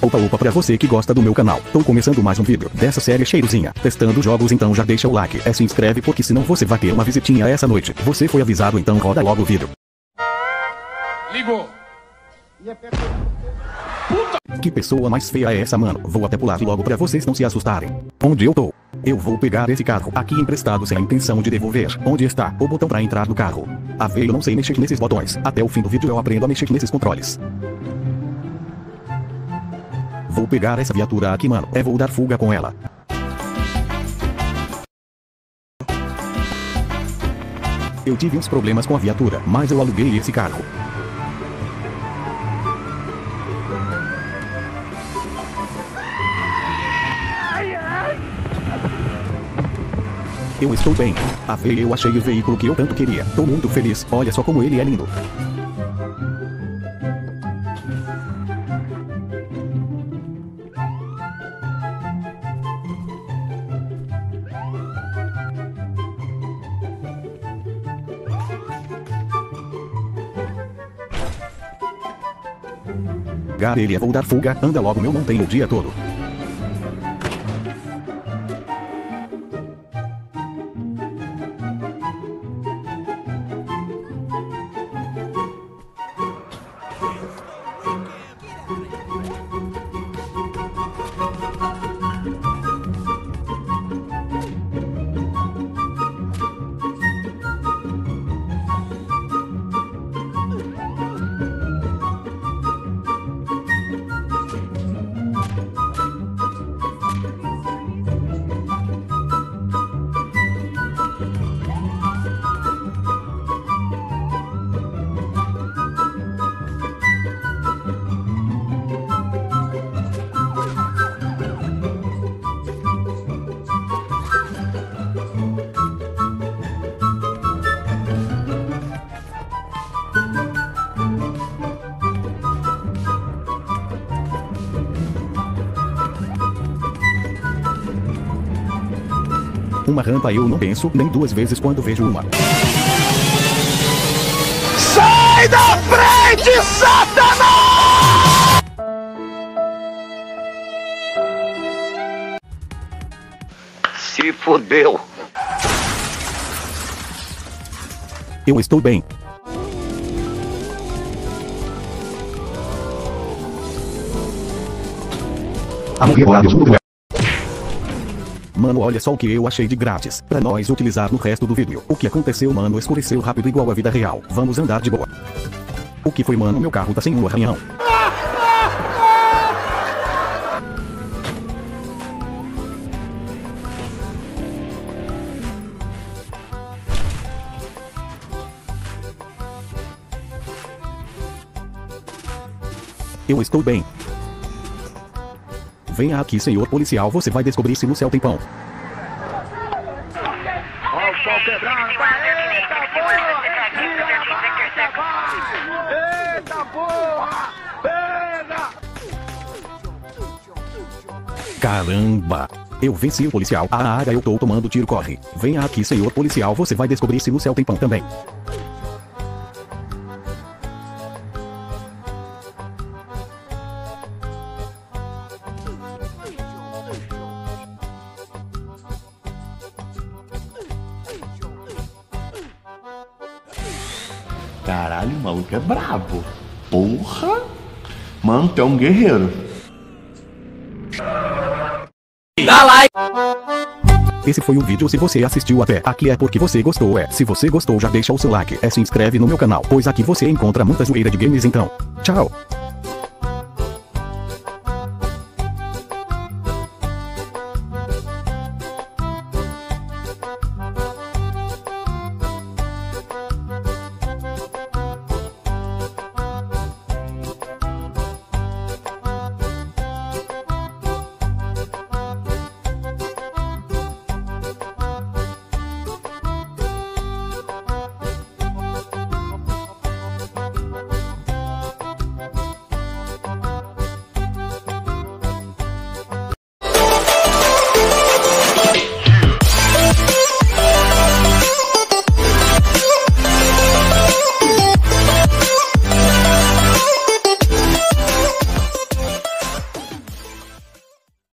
Opa opa, pra você que gosta do meu canal, tô começando mais um vídeo dessa série cheirosinha, testando jogos, então já deixa o like e se inscreve porque senão você vai ter uma visitinha essa noite. Você foi avisado, então roda logo o vídeo. Ligou. Que pessoa mais feia é essa, mano? Vou até pular logo pra vocês não se assustarem. Onde eu tô? Eu vou pegar esse carro aqui emprestado sem a intenção de devolver. Onde está o botão pra entrar no carro? A veia, eu não sei mexer nesses botões. Até o fim do vídeo eu aprendo a mexer nesses controles. Vou pegar essa viatura aqui, mano. Vou dar fuga com ela. Eu tive uns problemas com a viatura, mas eu aluguei esse carro. Eu estou bem. A veia, eu achei o veículo que eu tanto queria. Tô muito feliz. Olha só como ele é lindo. Ele vou dar fuga. Anda logo, meu, não tenho o dia todo. Uma rampa eu não penso nem duas vezes quando vejo uma. Sai da frente, Satanás! Se fodeu. Eu estou bem. Mano, olha só o que eu achei de grátis, pra nós utilizar no resto do vídeo. O que aconteceu, mano? Escureceu rápido igual a vida real. Vamos andar de boa. O que foi, mano? Meu carro tá sem um arranhão. Eu estou bem. Venha aqui, senhor policial, você vai descobrir se no céu tem pão. Olha o sol quebrando. Eita porra! Pega! Caramba! Eu venci o policial. Eu tô tomando tiro, corre. Venha aqui, senhor policial, você vai descobrir se no céu tem pão também. Caralho, o maluco é brabo. Porra! Mano, tu é um guerreiro. Dá like! Esse foi o vídeo. Se você assistiu até aqui é porque você gostou. Se você gostou, já deixa o seu like. Se inscreve no meu canal, pois aqui você encontra muita zoeira de games. Então, tchau!